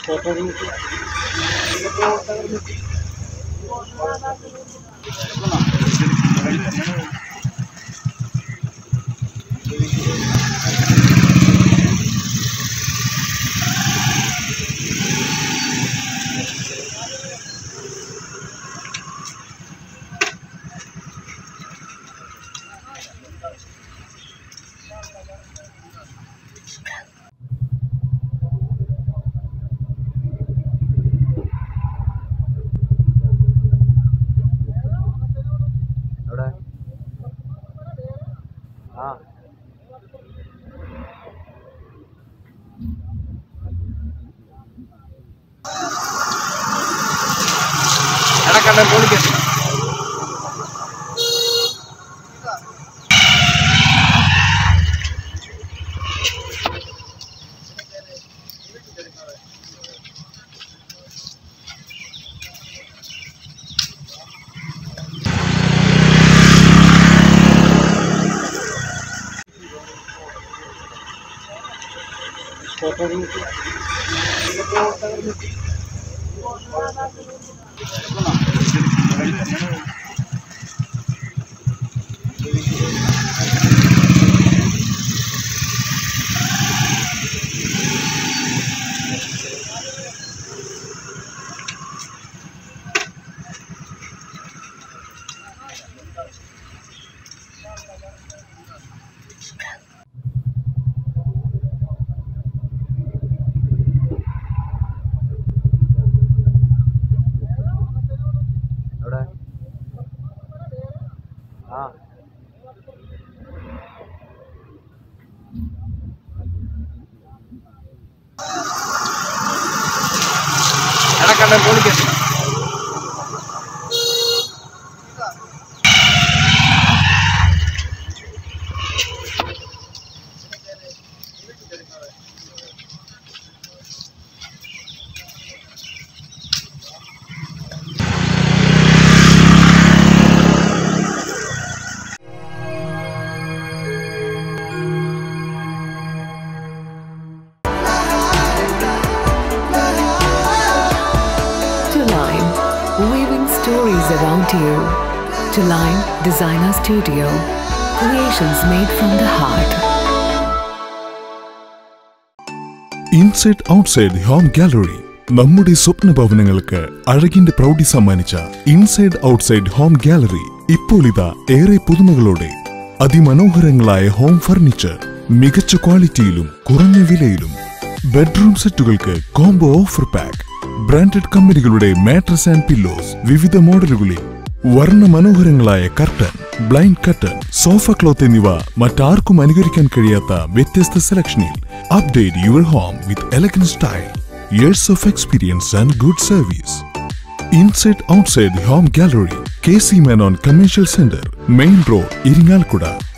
Weaving stories around you. To Line Designer Studio. Creations made from the heart. Inside Outside Home Gallery. നമ്മുടെ സ്വപ്ന ഭവനങ്ങൾക്ക് അഴകിന്റെ പ്രൗഢി സമ്മാനിച്ച inside outside home gallery ഇപ്പോൾ ഇതാ ഏറെ പുതുമകളോടെ അതിമനോഹരങ്ങളായ home furniture മികച്ച ക്വാളിറ്റിയിലും കുറഞ്ഞ വിലയിലും ബെഡ്റൂം സെറ്റുകൾക്ക് കോംബോ ഓഫർ പാക്ക് ബ്രാൻഡഡ് കമ്പനികളുടെ മാട്രസ് ആൻഡ് പില്ലോസ് വിവിധ മോഡലുകളിൽ വർണ്ണ മനോഹരങ്ങളായ curtain blind curtain sofa cloth എന്നിവ മറ്റാർക്കും അനുകരിക്കാൻ കഴിയാത്ത വ്യത്യസ്ത സെലക്ഷനിൽ update your home with elegant style years of experience and good service. Inside Outside Home Gallery, KC Menon Commercial Center, Main Road, Iringalkuda.